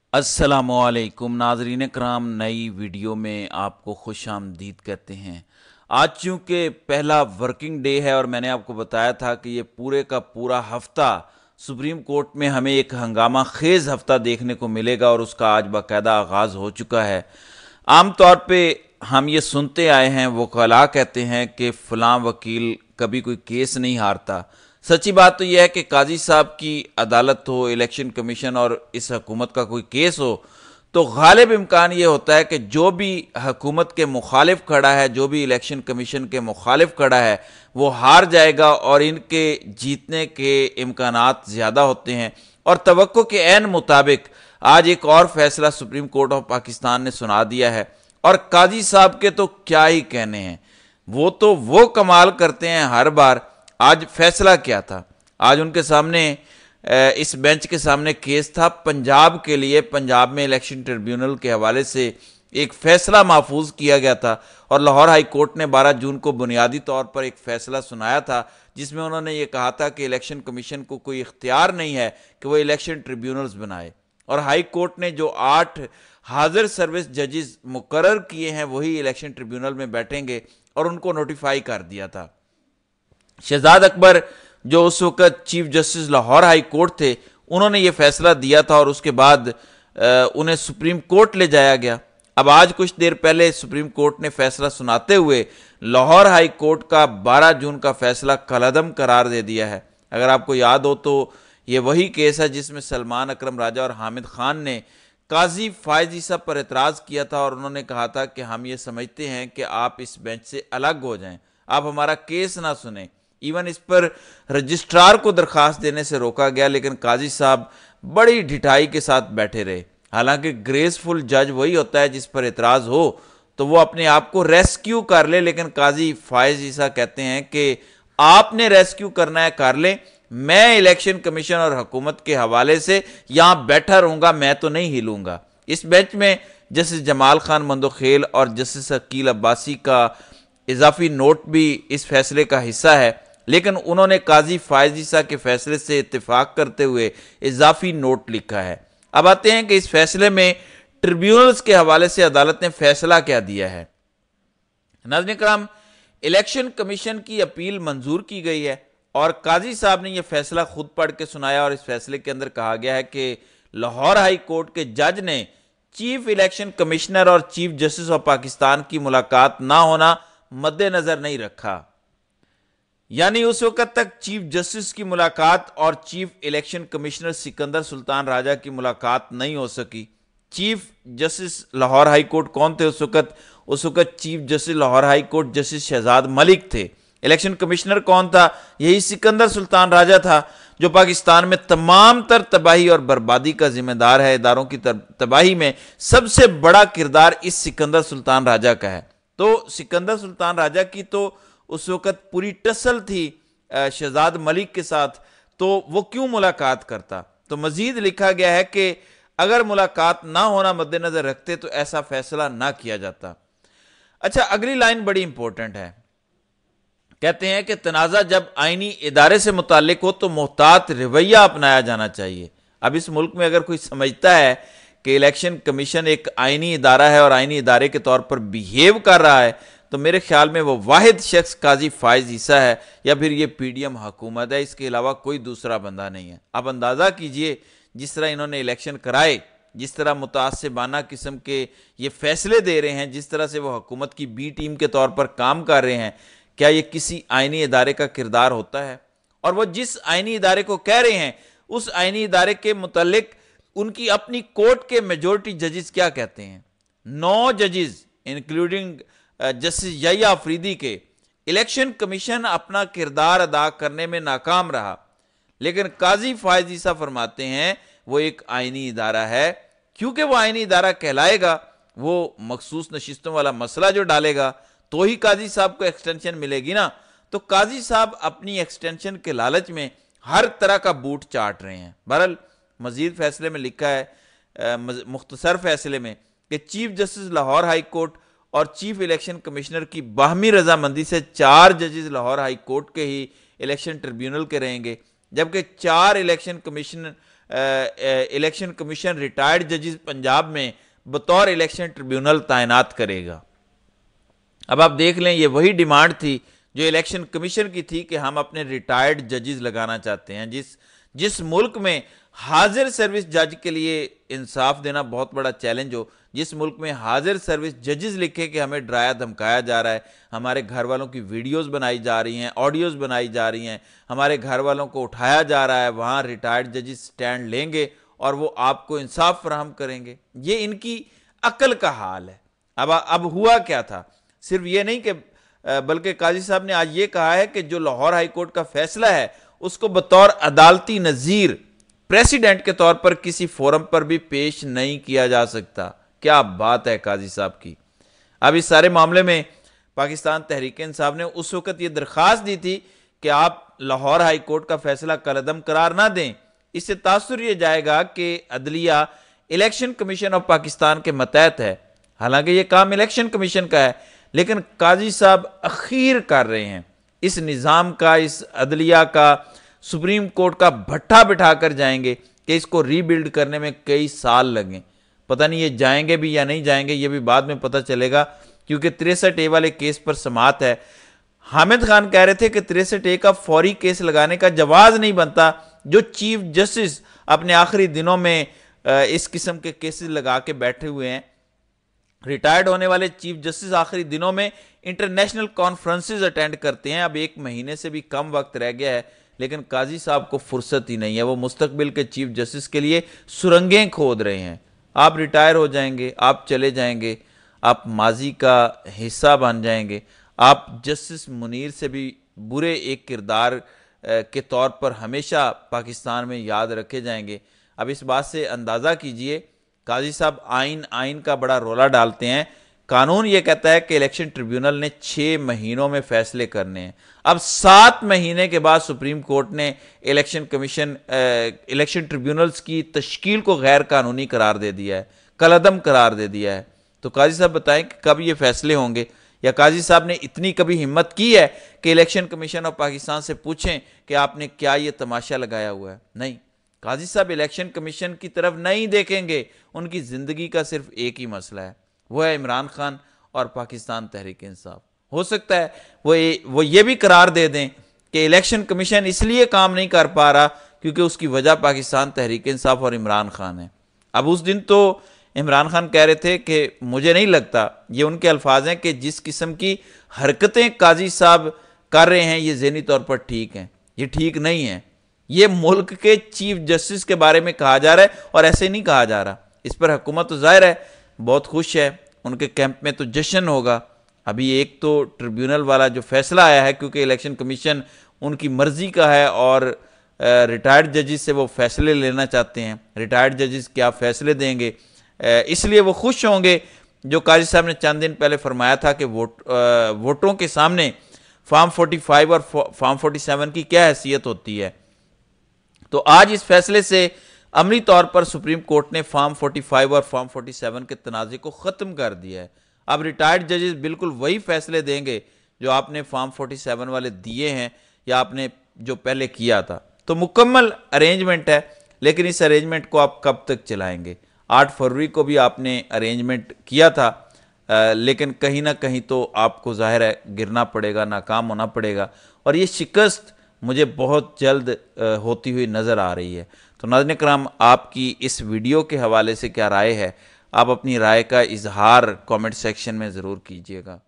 अस्सलामुअलैकुम नाजरीन कराम, नई वीडियो में आपको खुश आमदीद कहते हैं। आज चूँकि पहला वर्किंग डे है और मैंने आपको बताया था कि ये पूरे का पूरा हफ्ता सुप्रीम कोर्ट में हमें एक हंगामा खेज हफ्ता देखने को मिलेगा और उसका आज बाकायदा आगाज़ हो चुका है। आम तौर पे हम ये सुनते आए हैं, वकला कहते हैं कि फ़लाँ वकील कभी कोई केस नहीं हारता। सच्ची बात तो यह है कि काजी साहब की अदालत हो, इलेक्शन कमीशन और इस हुकूमत का कोई केस हो, तो गालिब इम्कान ये होता है कि जो भी हुकूमत के मुखालिफ खड़ा है, जो भी इलेक्शन कमीशन के मुखालिफ खड़ा है, वो हार जाएगा और इनके जीतने के इम्कानात ज़्यादा होते हैं। और तवक्को के ऐन मुताबिक आज एक और फैसला सुप्रीम कोर्ट ऑफ पाकिस्तान ने सुना दिया है। और काजी साहब के तो क्या ही कहने हैं, वो कमाल करते हैं हर बार। आज फैसला क्या था? आज उनके सामने इस बेंच के सामने केस था पंजाब के लिए। पंजाब में इलेक्शन ट्रिब्यूनल के हवाले से एक फैसला महफूज किया गया था और लाहौर हाई कोर्ट ने 12 जून को बुनियादी तौर पर एक फैसला सुनाया था, जिसमें उन्होंने ये कहा था कि इलेक्शन कमीशन को कोई इख्तियार नहीं है कि वो इलेक्शन ट्रिब्यूनल्स बनाए। और हाई कोर्ट ने जो 8 हाजिर सर्विस जजेस मुकर्रर किए हैं वही इलेक्शन ट्रिब्यूनल में बैठेंगे और उनको नोटिफाई कर दिया था। शहजाद अकबर जो उस वक्त chief justice Lahore high court थे, उन्होंने ये फैसला दिया था और उसके बाद उन्हें सुप्रीम कोर्ट ले जाया गया। अब आज कुछ देर पहले सुप्रीम कोर्ट ने फैसला सुनाते हुए लाहौर हाई कोर्ट का 12 जून का फैसला कलअदम करार दे दिया है। अगर आपको याद हो तो ये वही केस है जिसमें सलमान अकरम राजा और हामिद खान ने काजी फायजी साहब पर एतराज़ किया था और उन्होंने कहा था कि हम ये समझते हैं कि आप इस बेंच से अलग हो जाएं, आप हमारा केस ना सुने। इवन इस पर रजिस्ट्रार को दरखास्त देने से रोका गया, लेकिन काजी साहब बड़ी ढिठाई के साथ बैठे रहे। हालांकि ग्रेसफुल जज वही होता है जिस पर एतराज़ हो तो वो अपने आप को रेस्क्यू कर ले, लेकिन काजी फायज ईसा कहते हैं कि आपने रेस्क्यू करना है कर ले, मैं इलेक्शन कमीशन और हुकूमत के हवाले से यहां बैठा रहूंगा, मैं तो नहीं हिलूंगा। इस बेंच में जस्टिस जमाल खान मंदोखेल और जस्टिस अकील अब्बासी का इजाफी नोट भी इस फैसले का हिस्सा है, लेकिन उन्होंने काजी फायजीसा के फैसले से इत्तेफाक करते हुए इजाफी नोट लिखा है। अब आते हैं कि इस फैसले में ट्रिब्यूनल्स के हवाले से अदालत ने फैसला क्या दिया है। नाज़रीन कराम, इलेक्शन कमीशन की अपील मंजूर की गई है और काजी साहब ने यह फैसला खुद पढ़ के सुनाया और इस फैसले के अंदर कहा गया है कि लाहौर हाई कोर्ट के जज ने चीफ इलेक्शन कमिश्नर और चीफ जस्टिस ऑफ पाकिस्तान की मुलाकात ना होना मद्देनजर नहीं रखा। यानी उस वक्त तक चीफ जस्टिस की मुलाकात और chief election commissioner Sikandar Sultan Raja की मुलाकात नहीं हो सकी। Chief justice Lahore high court कौन थे उस वक्त? उस वक्त chief justice Lahore high court justice Shahzad Malik थे। इलेक्शन कमिश्नर कौन था? यही सिकंदर सुल्तान राजा था, जो पाकिस्तान में तमाम तर तबाही और बर्बादी का जिम्मेदार है। इदारों की तबाही में सबसे बड़ा किरदार इस सिकंदर सुल्तान राजा का है। तो सिकंदर सुल्तान राजा की तो उस वक्त पूरी टसल थी शहजाद मलिक के साथ, तो वो क्यों मुलाकात करता? तो मजीद लिखा गया है कि अगर मुलाकात ना होना मद्देनजर रखते तो ऐसा फैसला ना किया जाता। अच्छा, अगली लाइन बड़ी इंपॉर्टेंट है। कहते हैं कि तनाज़ा जब आईनी इदारे से मुताल्लिक हो तो मोहतात रवैया अपनाया जाना चाहिए। अब इस मुल्क में अगर कोई समझता है कि इलेक्शन कमीशन एक आईनी इदारा है और आईनी इदारे के तौर पर बिहेव कर रहा है, तो मेरे ख्याल में वो वाहिद शख्स काजी फायज ईसा है या फिर ये पीडीएम हुकूमत है। इसके अलावा कोई दूसरा बंदा नहीं है। आप अंदाज़ा कीजिए जिस तरह इन्होंने इलेक्शन कराए, जिस तरह मुतासिबाना किस्म के ये फैसले दे रहे हैं, जिस तरह से वो हुकूमत की बी टीम के तौर पर काम कर रहे हैं, क्या ये किसी आईनी इदारे का किरदार होता है? और वो जिस आईनी इदारे को कह रहे हैं उस आईनी इदारे के मुतल्लिक उनकी अपनी कोर्ट के मेजोरिटी जजेस क्या कहते हैं? 9 जजेस इंक्लूडिंग जस्टिस यहिया अफरीदी के इलेक्शन कमीशन अपना किरदार अदा करने में नाकाम रहा, लेकिन काजी फायज ईसा फरमाते हैं वो एक आईनी इदारा है। क्योंकि वो आईनी इदारा कहलाएगा, वो मखसूस नशिस्तों वाला मसला जो डालेगा तो ही काजी साहब को एक्सटेंशन मिलेगी ना। तो काजी साहब अपनी एक्सटेंशन के लालच में हर तरह का बूट चाट रहे हैं। बहरहाल मजीद फैसले में लिखा है, मुख्तसर फैसले में, कि chief justice Lahore high court और चीफ इलेक्शन कमिश्नर की बाहमी रजामंदी से 4 जजेस लाहौर हाई कोर्ट के ही इलेक्शन ट्रिब्यूनल के रहेंगे, जबकि 4 election commission election commission retired जजेस पंजाब में बतौर इलेक्शन ट्रिब्यूनल तैनात करेगा। अब आप देख लें, ये वही डिमांड थी जो इलेक्शन कमीशन की थी कि हम अपने रिटायर्ड जजेस लगाना चाहते हैं। जिस मुल्क में हाजिर सर्विस जज के लिए इंसाफ देना बहुत बड़ा चैलेंज हो, जिस मुल्क में हाजिर सर्विस जजेस लिखे कि हमें डराया धमकाया जा रहा है, हमारे घर वालों की वीडियोस बनाई जा रही हैं, ऑडियोज बनाई जा रही हैं, हमारे घर वालों को उठाया जा रहा है, वहाँ रिटायर्ड जजेस स्टैंड लेंगे और वो आपको इंसाफ फराहम करेंगे। ये इनकी अक्ल का हाल है। अब हुआ क्या था, सिर्फ ये नहीं कि बल्कि काजी साहब ने आज ये कहा है कि जो लाहौर हाई कोर्ट का फैसला है उसको बतौर अदालती नज़ीर प्रेसिडेंट के तौर पर किसी फोरम पर भी पेश नहीं किया जा सकता। क्या बात है काजी साहब की। अब इस सारे मामले में पाकिस्तान तहरीक इंसाफ ने उस वक्त ये दरख्वास्त दी थी कि आप लाहौर हाई कोर्ट का फैसला कलअदम करार ना दें। इससे तासुर ये जाएगा कि अदलिया इलेक्शन कमीशन ऑफ पाकिस्तान के मतहत है। हालांकि ये काम इलेक्शन कमीशन का है, लेकिन काजी साहब अखीर कर रहे हैं इस निज़ाम का, इस अदलिया का, सुप्रीम कोर्ट का भट्ठा बिठा कर जाएंगे कि इसको रीबिल्ड करने में कई साल लगें। पता नहीं ये जाएंगे भी या नहीं जाएंगे, ये भी बाद में पता चलेगा, क्योंकि 63A वाले केस पर समात है। हामिद खान कह रहे थे कि 63A का फौरी केस लगाने का जवाज नहीं बनता। जो चीफ जस्टिस अपने आखिरी दिनों में इस किस्म के केसेस लगा के बैठे हुए हैं, रिटायर्ड होने वाले चीफ जस्टिस आखिरी दिनों में इंटरनेशनल कॉन्फ्रेंसेस अटेंड करते हैं। अब 1 महीने से भी कम वक्त रह गया है, लेकिन काजी साहब को फुर्सत ही नहीं है। वो मुस्तकबिल के चीफ जस्टिस के लिए सुरंगें खोद रहे हैं। आप रिटायर हो जाएंगे, आप चले जाएंगे, आप माजी का हिस्सा बन जाएंगे, आप जस्टिस मुनीर से भी बुरे एक किरदार के तौर पर हमेशा पाकिस्तान में याद रखे जाएंगे। अब इस बात से अंदाज़ा कीजिए, काजी साहब आइन का बड़ा रोला डालते हैं। कानून ये कहता है कि इलेक्शन ट्रिब्यूनल ने 6 महीनों में फैसले करने हैं। अब 7 महीने के बाद सुप्रीम कोर्ट ने इलेक्शन ट्रिब्यूनल्स की तश्कील को गैर कानूनी करार दे दिया है, कलअदम करार दे दिया है। तो काजी साहब बताएं कि कब ये फैसले होंगे, या काजी साहब ने इतनी कभी हिम्मत की है कि इलेक्शन कमीशन ऑफ पाकिस्तान से पूछें कि आपने क्या ये तमाशा लगाया हुआ है? नहीं, काजी साहब इलेक्शन कमीशन की तरफ नहीं देखेंगे। उनकी जिंदगी का सिर्फ एक ही मसला है, वो है इमरान खान और पाकिस्तान तहरीक इंसाफ। हो सकता है वो ये भी करार दे दें कि इलेक्शन कमीशन इसलिए काम नहीं कर पा रहा क्योंकि उसकी वजह पाकिस्तान तहरीक इंसाफ और इमरान खान है। अब उस दिन तो इमरान खान कह रहे थे कि मुझे नहीं लगता, ये उनके अल्फाज हैं, कि जिस किस्म की हरकतें काजी साहब कर रहे हैं ये ज़हनी तौर पर ठीक हैं। ये ठीक नहीं है। ये मुल्क के चीफ जस्टिस के बारे में कहा जा रहा है और ऐसे नहीं कहा जा रहा। इस पर हुकूमत तो जाहिर है बहुत खुश है, उनके कैंप में तो जश्न होगा। अभी एक तो ट्रिब्यूनल वाला जो फैसला आया है, क्योंकि इलेक्शन कमीशन उनकी मर्जी का है और रिटायर्ड जजेस से वो फैसले लेना चाहते हैं। रिटायर्ड जजेस क्या फैसले देंगे, इसलिए वो खुश होंगे। जो काजी साहब ने चंद दिन पहले फरमाया था कि वोटरों के सामने फॉर्म 45 और फॉर्म 47 की क्या हैसियत होती है। तो आज इस फैसले से अमली तौर पर सुप्रीम कोर्ट ने फॉर्म 45 और फॉर्म 47 के तनाज़े को ख़त्म कर दिया है। अब रिटायर्ड जजेस बिल्कुल वही फैसले देंगे जो आपने फॉर्म 47 वाले दिए हैं या आपने जो पहले किया था। तो मुकम्मल अरेंजमेंट है, लेकिन इस अरेंजमेंट को आप कब तक चलाएंगे? 8 फरवरी को भी आपने अरेंजमेंट किया था, लेकिन कहीं ना कहीं तो आपको जाहिर है गिरना पड़ेगा, नाकाम होना पड़ेगा, और ये शिकस्त मुझे बहुत जल्द होती हुई नज़र आ रही है। तो नाज़रीन कराम, आपकी इस वीडियो के हवाले से क्या राय है? आप अपनी राय का इजहार कमेंट सेक्शन में ज़रूर कीजिएगा।